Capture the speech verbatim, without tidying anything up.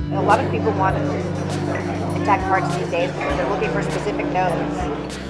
A lot of people want attack parts these days because they're looking for specific nodes.